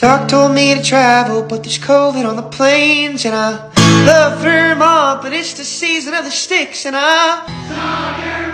Doc told me to travel, but there's COVID on the planes. And I love Vermont, but it's the season of the sticks. And I